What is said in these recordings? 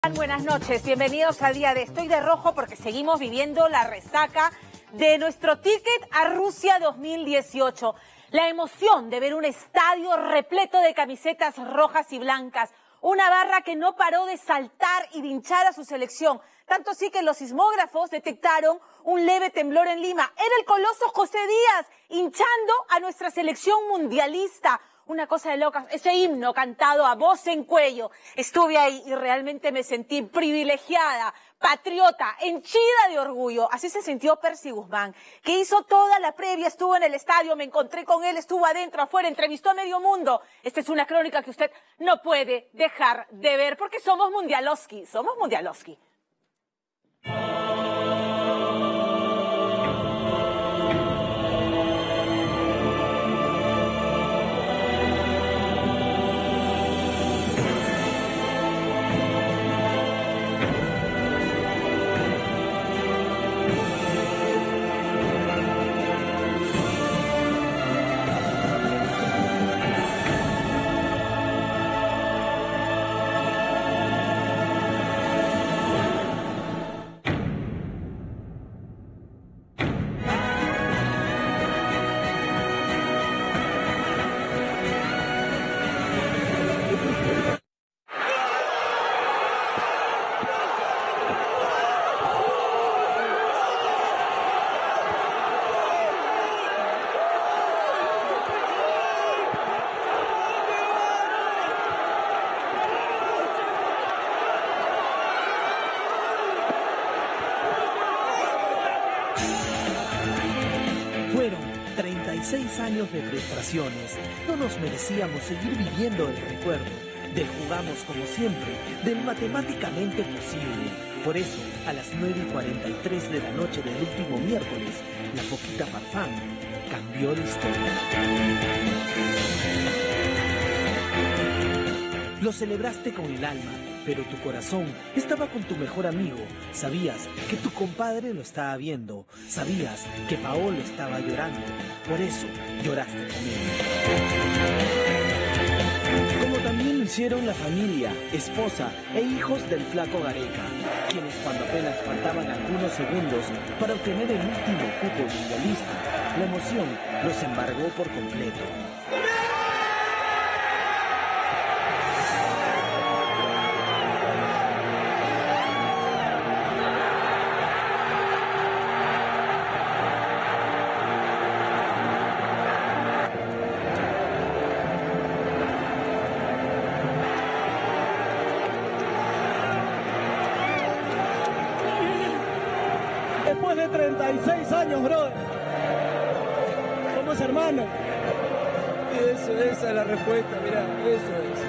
Buenas noches, bienvenidos al día de Estoy de Rojo porque seguimos viviendo la resaca de nuestro ticket a Rusia 2018. La emoción de ver un estadio repleto de camisetas rojas y blancas, una barra que no paró de saltar y de hinchar a su selección. Tanto así que los sismógrafos detectaron un leve temblor en Lima. Era el coloso José Díaz hinchando a nuestra selección mundialista. Una cosa de locas, ese himno cantado a voz en cuello. Estuve ahí y realmente me sentí privilegiada, patriota, henchida de orgullo. Así se sintió Percy Guzmán, que hizo toda la previa, estuvo en el estadio, me encontré con él, estuvo adentro, afuera, entrevistó a medio mundo. Esta es una crónica que usted no puede dejar de ver porque somos mundialoski, somos mundialoski. Fueron 36 años de frustraciones. No nos merecíamos seguir viviendo el recuerdo del jugamos como siempre, del matemáticamente posible. Por eso, a las 9:43 de la noche del último miércoles, la Foquita Farfán cambió la historia. Lo celebraste con el alma, pero tu corazón estaba con tu mejor amigo. Sabías que tu compadre lo estaba viendo. Sabías que Paolo estaba llorando. Por eso lloraste con él. Como también lo hicieron la familia, esposa e hijos del flaco Gareca, quienes cuando apenas faltaban algunos segundos para obtener el último cupo mundialista, la emoción los embargó por completo. Después de 36 años, brother. Somos hermanos. Esa es la respuesta, mira, eso es.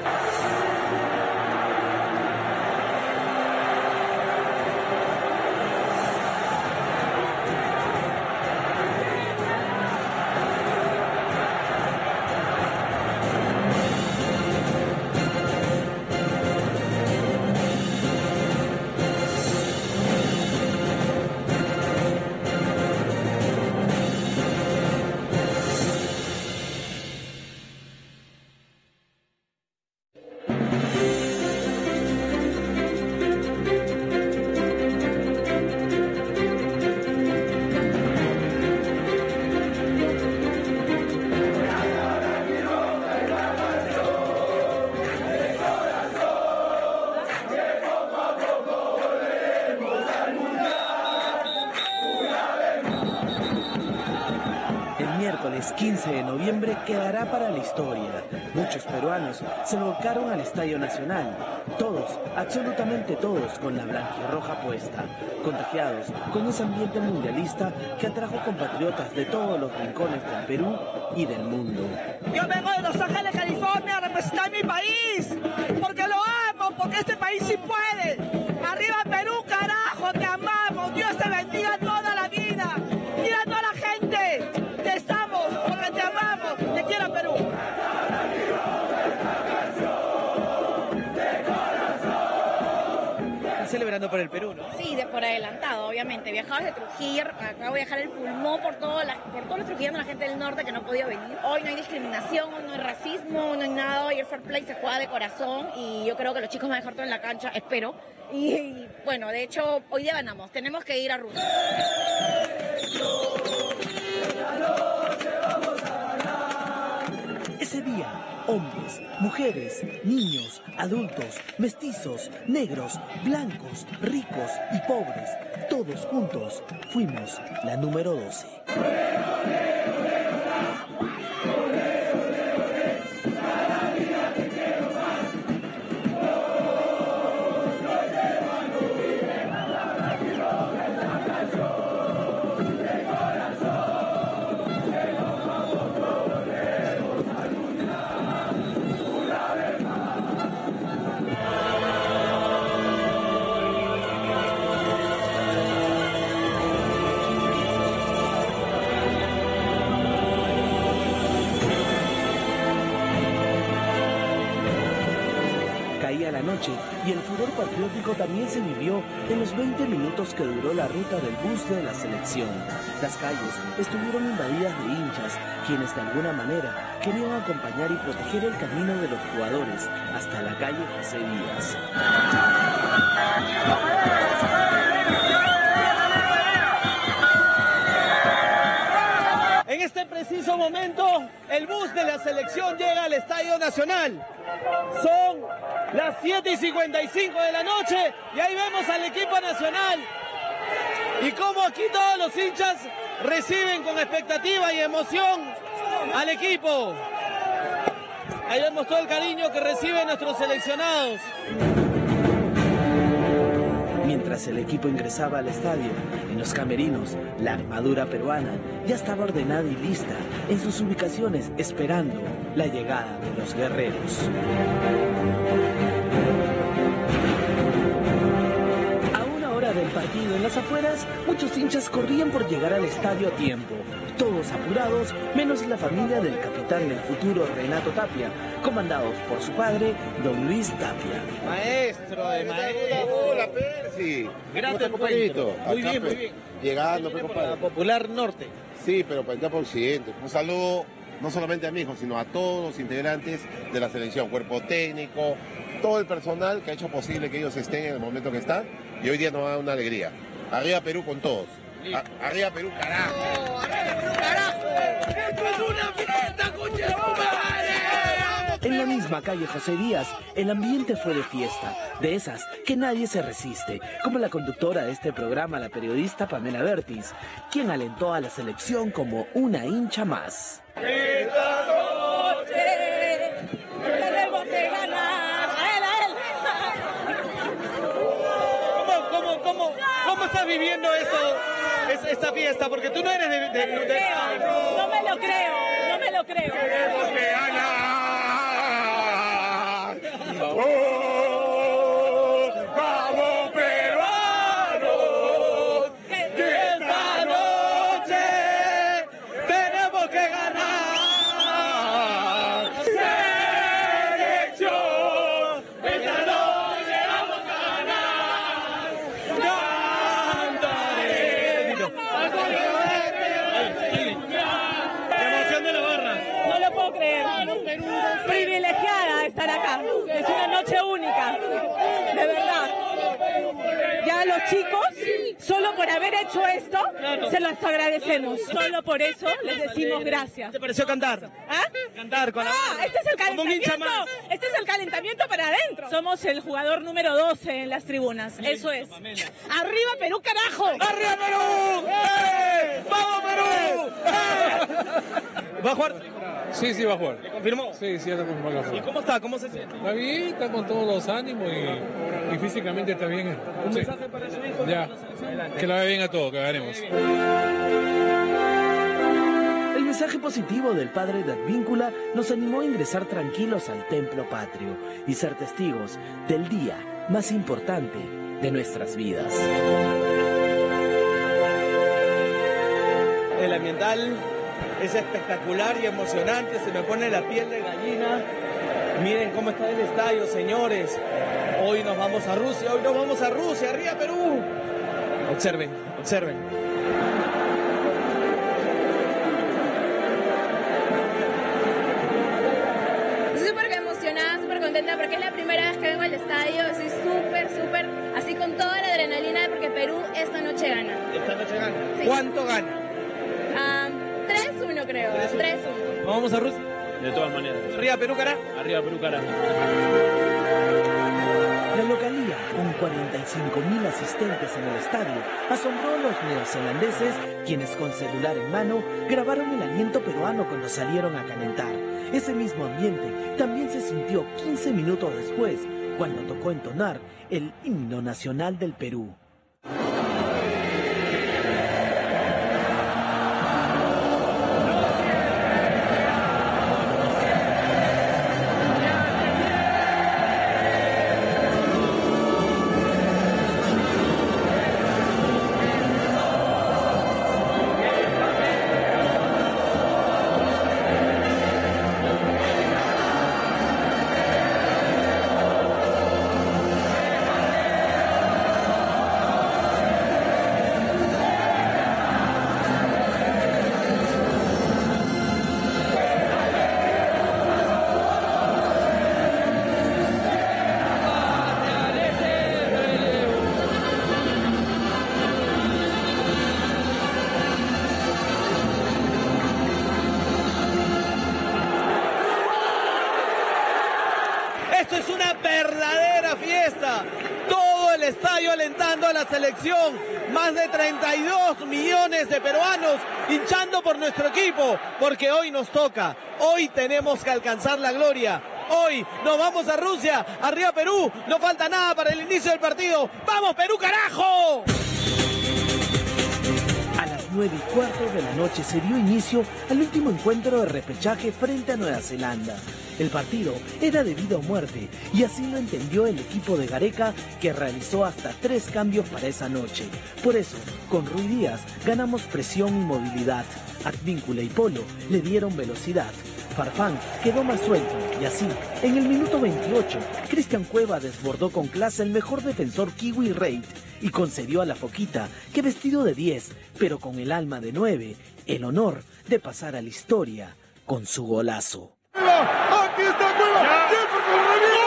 El miércoles 15 de noviembre quedará para la historia. Muchos peruanos se volcaron al Estadio Nacional. Todos, absolutamente todos, con la blanquirroja puesta. Contagiados con ese ambiente mundialista que atrajo compatriotas de todos los rincones del Perú y del mundo. Yo vengo de Los Ángeles, California, a representar mi país. Porque lo amo, porque este país sí puede. Arriba Perú, carajo, te amamos. Dios te bendiga toda la vida. Mira a toda la gente. Te estamos, porque te amamos. Te quiero, Perú. celebrando por el Perú, ¿no? Sí, por adelantado, obviamente. Viajaba desde Trujillo, acabo de dejar el pulmón por todos los trujillanos, la gente del norte que no podía venir. Hoy no hay discriminación, hoy no hay racismo, hoy no hay nada. Hoy el fair play se juega de corazón y yo creo que los chicos van a dejar todo en la cancha, espero. Y bueno, de hecho, hoy día ganamos. Tenemos que ir a Rusia. Ese día, hombres, mujeres, niños, adultos, mestizos, negros, blancos, ricos y pobres, todos juntos, fuimos la número 12. La noche y el furor patriótico también se vivió en los 20 minutos que duró la ruta del bus de la selección. Las calles estuvieron invadidas de hinchas, quienes de alguna manera querían acompañar y proteger el camino de los jugadores hasta la calle José Díaz. En este preciso momento, el bus de la selección llega al Estadio Nacional. Son las 7:55 de la noche y ahí vemos al equipo nacional. Y como aquí todos los hinchas reciben con expectativa y emoción al equipo. Ahí vemos todo el cariño que reciben nuestros seleccionados. Mientras el equipo ingresaba al estadio, en los camerinos, la armadura peruana ya estaba ordenada y lista en sus ubicaciones esperando la llegada de los guerreros. A una hora del partido en las afueras, muchos hinchas corrían por llegar al estadio a tiempo. Todos apurados, menos la familia del capitán del futuro Renato Tapia, comandados por su padre, don Luis Tapia. Maestro de maestro. Hola, Percy. Gracias, compadrito. Muy bien, muy bien. Llegando, Para Popular Norte. Sí, pero para el campo occidente. Un saludo no solamente a mi hijo, sino a todos los integrantes de la selección, cuerpo técnico, todo el personal que ha hecho posible que ellos estén en el momento que están. Y hoy día nos da una alegría. Arriba Perú con todos. Arriba Perú, carajo. ¡Arriba Perú, carajo! ¡Esto es una fiesta, coche de tu madre! En la misma calle José Díaz, el ambiente fue de fiesta, de esas que nadie se resiste, como la conductora de este programa, la periodista Pamela Bertis, quien alentó a la selección como una hincha más. ¡Esta noche tenemos que ganar! ¿Cómo estás viviendo esta fiesta? Porque tú no eres de... No me lo creo, no me lo creo. ¡Tenemos que ganar! ¡Oh! ¡Vamos, peruanos! Que esta noche tenemos que ganar. ¡Selección! ¡Esta noche vamos a ganar! La emoción de la barra. No lo puedo creer. Privilegiada estar acá. Es una noche única. De verdad. Ya los chicos, solo por haber hecho esto, se los agradecemos. Solo por eso les decimos gracias. ¿Qué te pareció cantar? ¿Ah? Cantar con la barra. Este es el Como un hincha calentamiento. más. Este es el calentamiento para adentro. Somos el jugador número 12 en las tribunas. Eso es. ¡Arriba Perú, carajo! ¡Arriba Perú! ¡Eh! ¡Vamos Perú! ¡Eh! ¿Va a jugar? Sí, sí va a jugar. ¿Le confirmó? Sí, sí, ya está confirmado. ¿Y cómo está? ¿Cómo se siente? Está bien, está con todos los ánimos y físicamente está bien. ¿Un Sí. mensaje para su hijo? Ya, que la vaya bien a todos, que ganemos. El mensaje positivo del padre de Advíncula nos animó a ingresar tranquilos al templo patrio y ser testigos del día más importante de nuestras vidas. El ambiental es espectacular y emocionante, se me pone la piel de gallina. Miren cómo está el estadio, señores. Hoy nos vamos a Rusia, arriba Perú. Observen, observen. Estoy súper emocionada, súper contenta porque es la primera vez que vengo al estadio. Estoy súper, así con toda la adrenalina porque Perú esta noche gana. ¿Esta noche gana? Sí. ¿Cuánto gana? 3-1 creo, 3-1. ¿Vamos a Rusia? De todas maneras. Arriba Perú, cara. Arriba Perú, cara. La localía, con 45.000 asistentes en el estadio, asombró a los neozelandeses, quienes con celular en mano grabaron el aliento peruano cuando salieron a calentar. Ese mismo ambiente también se sintió 15 minutos después, cuando tocó entonar el himno nacional del Perú. Esto es una verdadera fiesta. Todo el estadio alentando a la selección. Más de 32 millones de peruanos hinchando por nuestro equipo. Porque hoy nos toca. Hoy tenemos que alcanzar la gloria. Hoy nos vamos a Rusia. Arriba Perú. No falta nada para el inicio del partido. ¡Vamos Perú, carajo! A las 9:15 de la noche se dio inicio al último encuentro de repechaje frente a Nueva Zelanda. El partido era de vida o muerte y así lo entendió el equipo de Gareca, que realizó hasta 3 cambios para esa noche. Por eso, con Rui Díaz ganamos presión y movilidad. Advíncula y Polo le dieron velocidad. Farfán quedó más suelto y así, en el minuto 28, Cristian Cueva desbordó con clase el mejor defensor Kiwi Reid y concedió a la Foquita, que vestido de 10, pero con el alma de 9, el honor de pasar a la historia con su golazo. ¡Aquí está Cueva! ¡Jefferson revienta!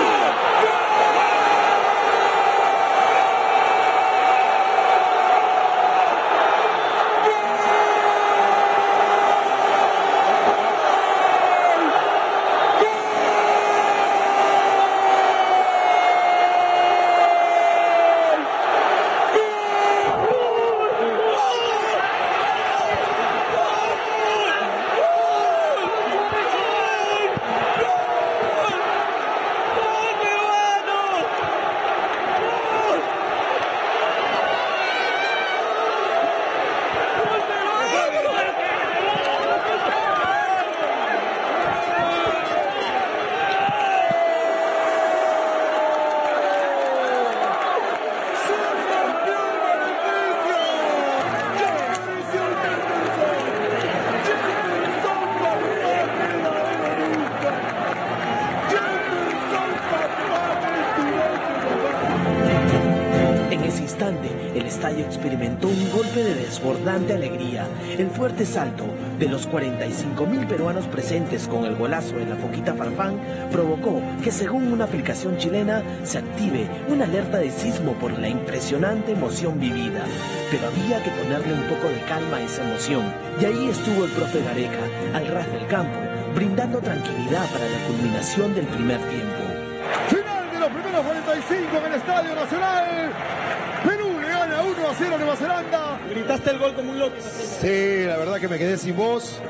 El estadio experimentó un golpe de desbordante alegría. El fuerte salto de los 45.000 peruanos presentes con el golazo de la Foquita Farfán provocó que, según una aplicación chilena, se active una alerta de sismo por la impresionante emoción vivida. Pero había que ponerle un poco de calma a esa emoción. Y ahí estuvo el profe Gareca, al ras del campo, brindando tranquilidad para la culminación del primer tiempo. Final de los primeros 45 en el Estadio Nacional. Perú le gana 1-0 a Nueva Zelanda. Gritaste el gol como un loco. Sí, la verdad que me quedé sin voz.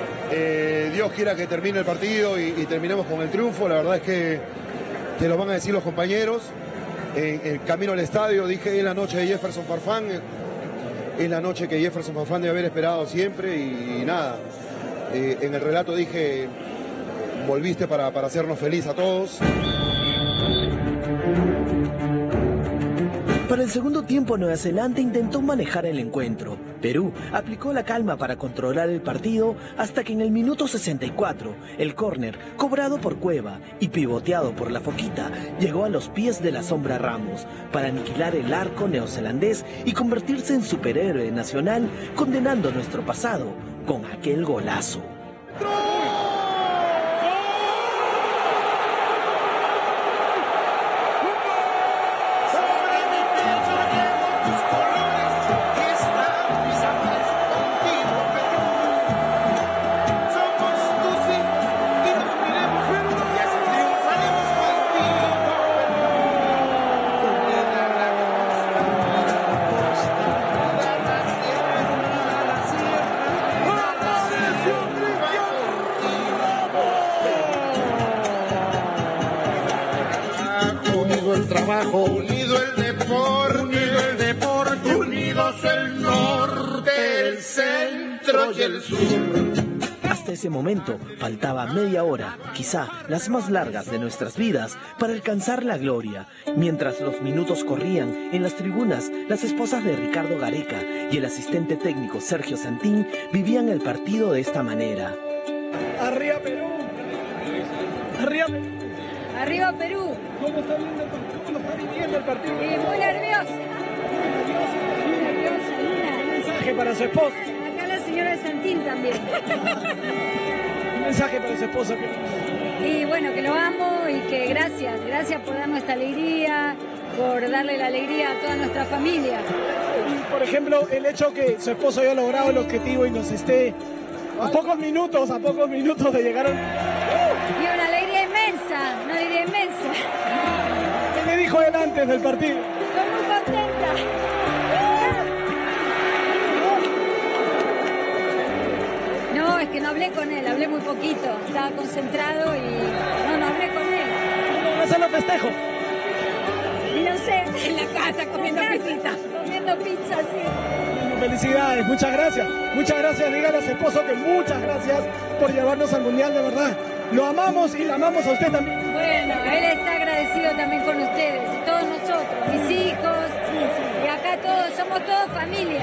Dios quiera que termine el partido y terminemos con el triunfo. La verdad es que te lo van a decir los compañeros. En el camino al estadio dije, es la noche de Jefferson Farfán. Es la noche que Jefferson Farfán debe haber esperado siempre y nada. En el relato dije, volviste para hacernos feliz a todos. Para el segundo tiempo, Nueva Zelanda intentó manejar el encuentro. Perú aplicó la calma para controlar el partido hasta que en el minuto 64, el córner, cobrado por Cueva y pivoteado por la Foquita, llegó a los pies de la Sombra Ramos para aniquilar el arco neozelandés y convertirse en superhéroe nacional, condenando nuestro pasado con aquel golazo. Unido el deporte, unidos el norte, el centro y el sur. Hasta ese momento faltaba media hora, quizá las más largas de nuestras vidas, para alcanzar la gloria. Mientras los minutos corrían, en las tribunas, las esposas de Ricardo Gareca y el asistente técnico Sergio Santín vivían el partido de esta manera. ¡Arriba Perú! ¡Arriba Perú! ¡Arriba Perú! ¿Cómo está viendo el partido? ¿Cómo está viviendo el partido? Muy nerviosa. Muy nerviosa. Un mensaje para su esposa. Acá la señora Santín también. Un mensaje para su esposa. Y bueno, que lo amo y que gracias por darnos esta alegría, por darle la alegría a toda nuestra familia. Y, por ejemplo, el hecho que su esposo haya logrado el objetivo y nos esté a pocos minutos de llegar a... Y una alegría inmensa. ¿Qué me dijo él antes del partido? Estoy muy contenta. No, es que no hablé con él, hablé muy poquito. Estaba concentrado y no hablé con él. ¿Cómo hacen los festejos? Y no sé, en la casa comiendo pizza. Comiendo pizza, sí. Felicidades, muchas gracias. Muchas gracias, dígale a su esposo que muchas gracias por llevarnos al Mundial, de verdad. Lo amamos y la amamos a usted también. Bueno, él está agradecido también con ustedes y todos nosotros, mis hijos, y acá todos, somos todos familia.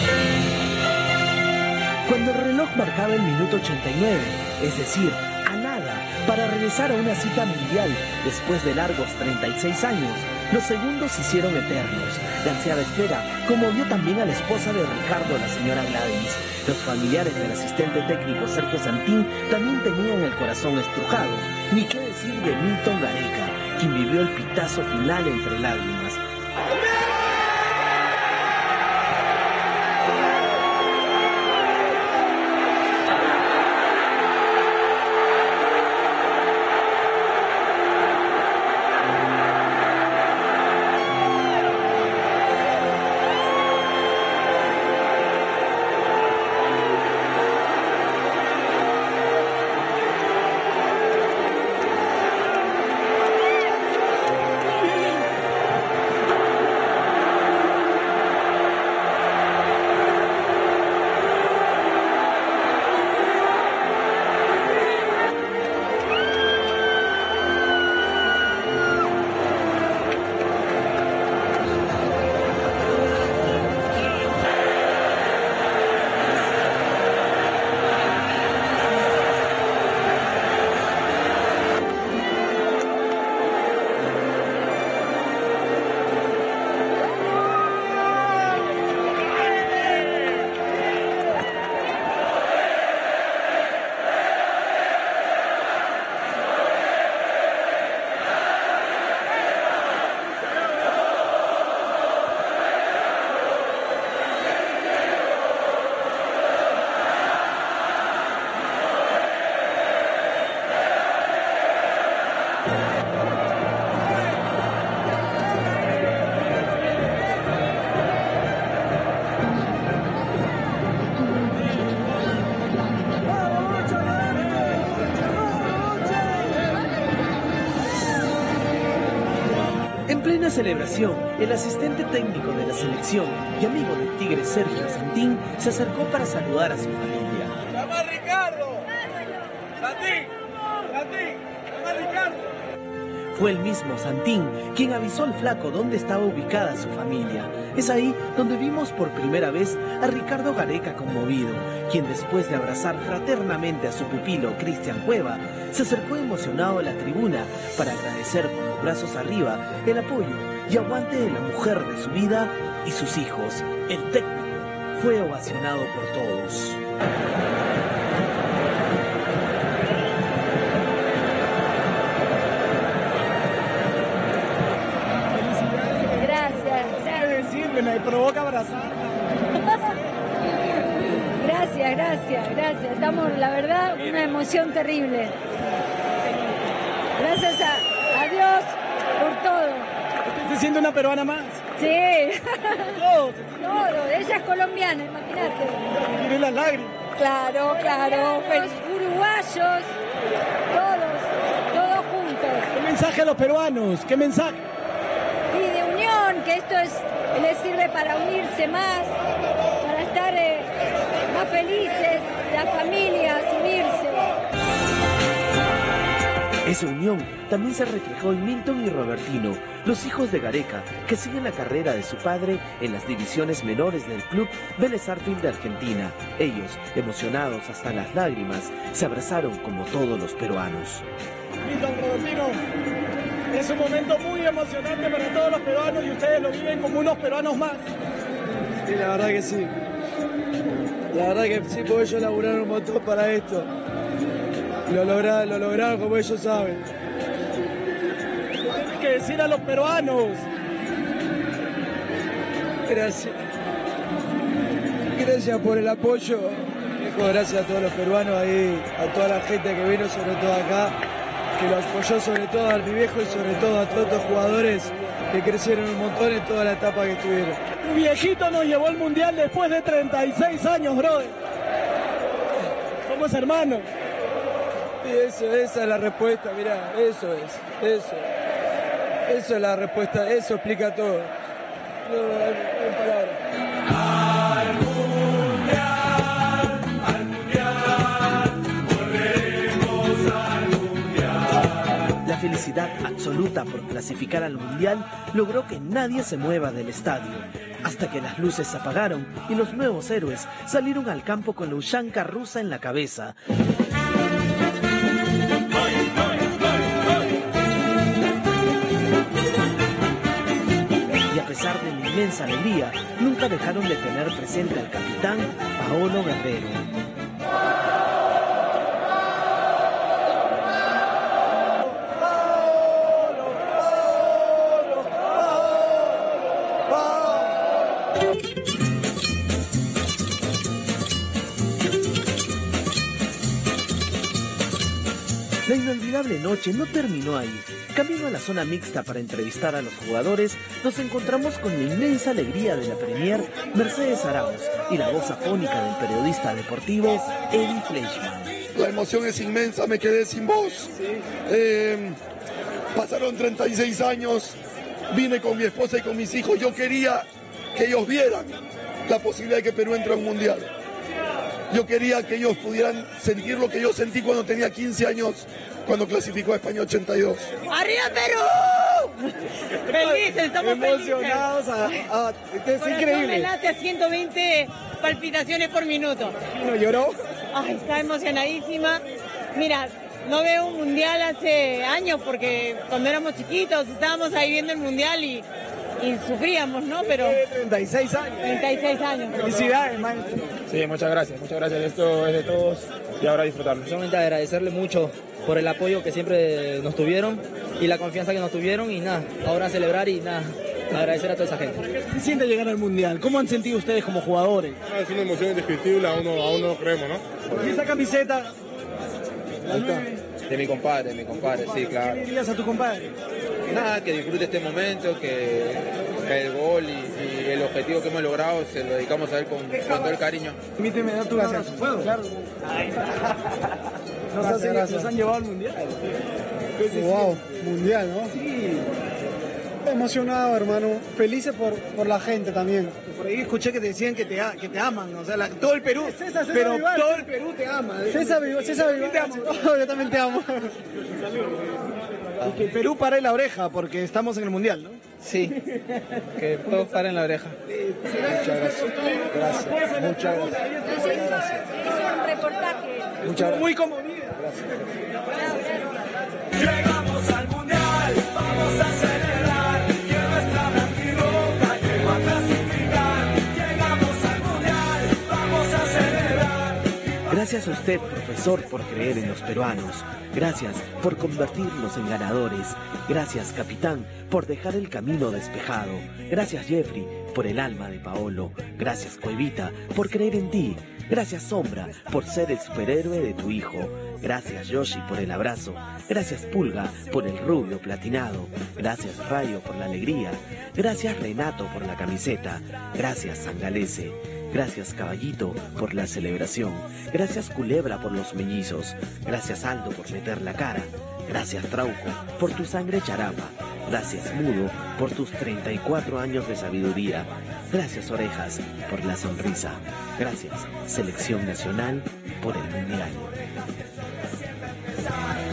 Cuando el reloj marcaba el minuto 89, es decir, a nada, para regresar a una cita mundial después de largos 36 años, los segundos se hicieron eternos. La ansiada espera conmovió también a la esposa de Ricardo, la señora Gladys. Los familiares del asistente técnico Sergio Santín también tenían el corazón estrujado. Ni qué decir de Milton Gareca, quien vivió el pitazo final entre lágrimas. En plena celebración, el asistente técnico de la selección y amigo del Tigre Sergio Santín se acercó para saludar a su familia. ¡Llama Ricardo! ¡Santín! ¡Llama Ricardo! Fue el mismo Santín quien avisó al flaco dónde estaba ubicada su familia. Es ahí donde vimos por primera vez a Ricardo Gareca conmovido, quien después de abrazar fraternamente a su pupilo Cristian Cueva, se acercó emocionado a la tribuna para agradecer con los brazos arriba el apoyo y aguante de la mujer de su vida y sus hijos. El técnico fue ovacionado por todos. Me provoca abrazar. Gracias. Estamos, la verdad, una emoción terrible. Gracias a Dios por todo. ¿Usted se siente una peruana más? Sí. Todo. Ella es colombiana, imagínate. Tiene las lágrimas. Claro. Los uruguayos, todos juntos. ¿Qué mensaje a los peruanos? ¿Qué mensaje? Y de unión, que esto les sirve para unirse más, para estar más felices, las familias, unirse. Esa unión también se reflejó en Milton y Robertino, los hijos de Gareca, que siguen la carrera de su padre en las divisiones menores del club Vélez Sarsfield de Argentina. Ellos, emocionados hasta las lágrimas, se abrazaron como todos los peruanos. Milton, Robertino, es un momento muy emocionante para todos los peruanos y ustedes lo viven como unos peruanos más. Sí, la verdad que sí. La verdad que sí, porque ellos laburaron un montón para esto. Lo lograron como ellos saben. Tienen que decir a los peruanos. Gracias por el apoyo. Gracias a todos los peruanos ahí, a toda la gente que vino, sobre todo acá, que lo apoyó, sobre todo a mi viejo y sobre todo a todos los jugadores que crecieron un montón en toda la etapa que tuvieron. Tu viejito nos llevó al mundial después de 36 años, brother. Somos hermanos. Sí, esa es la respuesta, mirá, eso es la respuesta, eso explica todo. No hay palabras. La felicidad absoluta por clasificar al Mundial logró que nadie se mueva del estadio, hasta que las luces se apagaron y los nuevos héroes salieron al campo con la ushanka rusa en la cabeza. Y a pesar de la inmensa alegría, nunca dejaron de tener presente al capitán Paolo Guerrero. La inolvidable noche no terminó ahí. Camino a la zona mixta para entrevistar a los jugadores, nos encontramos con la inmensa alegría de la Premier Mercedes Arauz y la voz afónica del periodista deportivo Eddie Fleischmann. La emoción es inmensa, me quedé sin voz. Pasaron 36 años, vine con mi esposa y con mis hijos. Yo quería que ellos vieran la posibilidad de que Perú entre a un mundial. Yo quería que ellos pudieran sentir lo que yo sentí cuando tenía 15 años, cuando clasificó a España 82. ¡Arriba Perú! Felices, estamos emocionados. Es increíble. Me late a 120 palpitaciones por minuto. ¿No lloró? Ay, está emocionadísima. Mira, no veo un mundial hace años porque cuando éramos chiquitos estábamos ahí viendo el mundial y sufríamos, ¿no? Pero 36 años. 36 años. Felicidades, maestro. Sí, muchas gracias. Esto es de todos y ahora disfrutarlo. Solamente agradecerle mucho por el apoyo que siempre nos tuvieron y la confianza que nos tuvieron y nada, ahora celebrar y nada, agradecer a toda esa gente. ¿Qué se siente llegar al mundial? ¿Cómo han sentido ustedes como jugadores? Es una emoción indescriptible, aún no lo creemos, ¿no? ¿Y esa camiseta? Ahí está. De mi compadre, sí, claro. ¿Qué le dirías a tu compadre? Nada, que disfrute este momento, que el gol y el objetivo que hemos logrado se lo dedicamos a él con todo el cariño. Permíteme dar tu abrazo. ¿Puedo? Claro. Nos han llevado al mundial. Wow, mundial, ¿no? Sí. Emocionado, hermano. Felices por la gente también. Por ahí escuché que te decían que te aman, o sea, todo el Perú. César pero Vivar, todo el Perú te ama. César Vivar, te amo. yo también te amo. Salud. Y que Perú pare la oreja porque estamos en el Mundial, ¿no? Sí, que todos paren la oreja. Muchas gracias. Gracias. Muchas gracias. Es un reportaje. Muchas gracias. Muy conmovido. Llegamos al Mundial, vamos a celebrar que nuestra blanquirroja llegó a clasificar. Llegamos al Mundial, vamos a celebrar. Gracias a usted, profesor, por creer en los peruanos. Gracias por convertirnos en ganadores. Gracias, capitán, por dejar el camino despejado. Gracias, Jeffrey, por el alma de Paolo. Gracias, Cuevita, por creer en ti. Gracias, Sombra, por ser el superhéroe de tu hijo. Gracias, Yoshi, por el abrazo. Gracias, Pulga, por el rubio platinado. Gracias, Rayo, por la alegría. Gracias, Renato, por la camiseta. Gracias, Sangalese. Gracias, Caballito, por la celebración. Gracias, Culebra, por los mellizos. Gracias, Aldo, por meter la cara. Gracias, Trauco, por tu sangre charapa. Gracias, Mudo, por tus 34 años de sabiduría. Gracias, Orejas, por la sonrisa. Gracias, Selección Nacional, por el Mundial.